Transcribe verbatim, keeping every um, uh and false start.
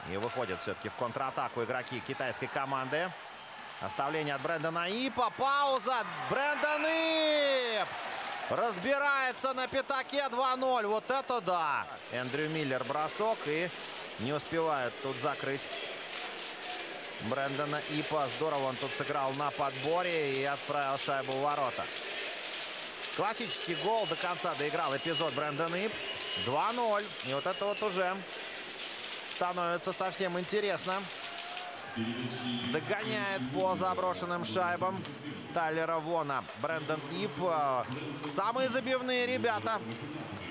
И выходят все-таки в контратаку игроки китайской команды. Оставление от Брэндона Ипа. Пауза. Брэндон Ип разбирается на пятаке. два ноль. Вот это да. Эндрю Миллер бросок. И не успевает тут закрыть Брэндона Ипа. Здорово он тут сыграл на подборе и отправил шайбу в ворота. Классический гол. До конца доиграл эпизод Брэндон Ип. два ноль. И вот это вот уже становится совсем интересно. Догоняет по заброшенным шайбам Тайлера Вона Брэндон Ип. Самые забивные ребята